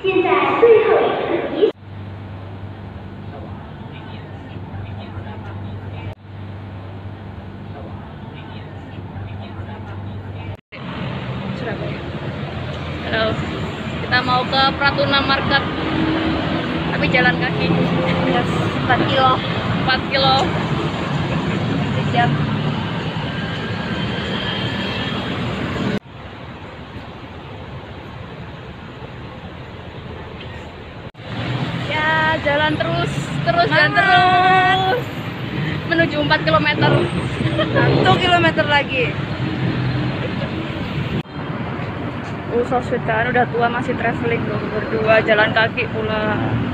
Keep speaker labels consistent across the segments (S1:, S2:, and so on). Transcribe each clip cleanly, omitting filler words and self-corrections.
S1: 现在最后一个提
S2: Surabaya. Halo, kita mau ke Pratuna Market, tapi jalan kaki.
S3: Yes, 4 kilo
S2: 4 kilo.
S3: sejam.
S2: Ya, jalan terus dan terus menuju 4 km.
S3: 1 kilometer lagi.
S2: So sweet kan, udah tua masih traveling loh, berdua jalan kaki pula.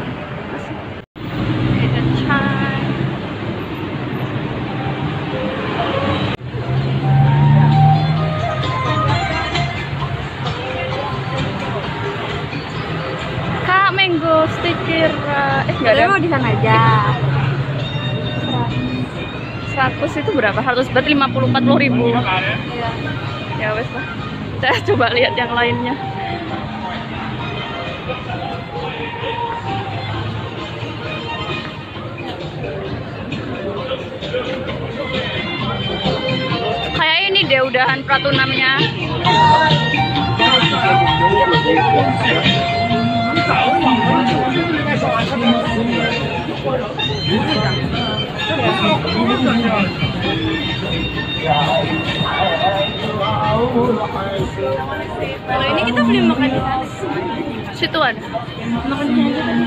S2: Kak, mango stiker. Nggak ada.
S3: Mau di sana aja.
S2: 100 itu berapa? Harus buat 50-40 ribu.
S3: Iya.
S2: Ya wes lah. Saya coba lihat yang lainnya. Kayak ini deh udahan Pratunamnya.
S3: Kalau ini kita beli makan di sana.
S2: Situ ada.
S3: Makan di sana aja.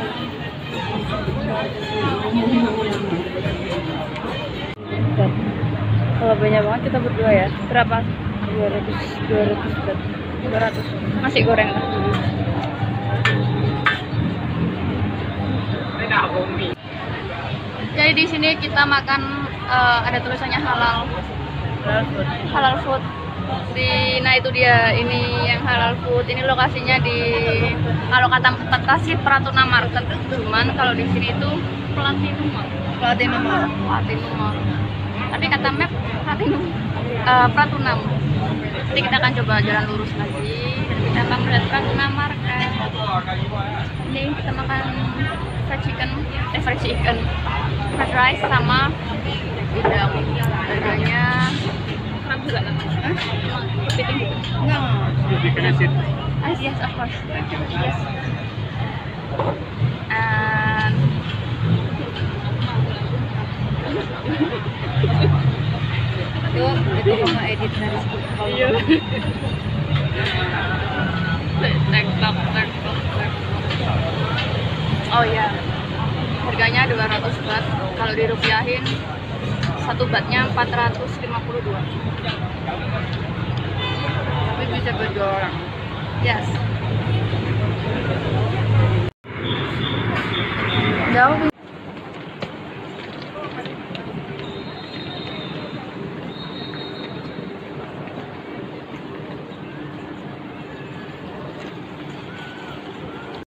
S2: Kalau banyak banget kita berdua ya. Berapa? 200 nasi goreng. Jadi di sini kita makan ada tulisannya halal food. Nah itu dia, ini yang halal food. Ini lokasinya di, kalau kata peta sih Pratuna Market, cuman kalau di sini itu Platinum Mall. Tapi kata map Pratunam. Nanti kita akan coba jalan lurus lagi dan kita akan melihat Pratuna Market. Ini kita makan fried chicken, fried rice sama udang. Harganya kurang juga kan? Kepiting gitu? Enggak. Yes, of course. Yes. And
S3: Itu cuma edit dari
S2: iya. Oh ya, harganya 200 baht. Kalau dirupiahin satu batnya 452.
S3: tapi bisa berdua orang.
S2: Yes.
S3: Jauh.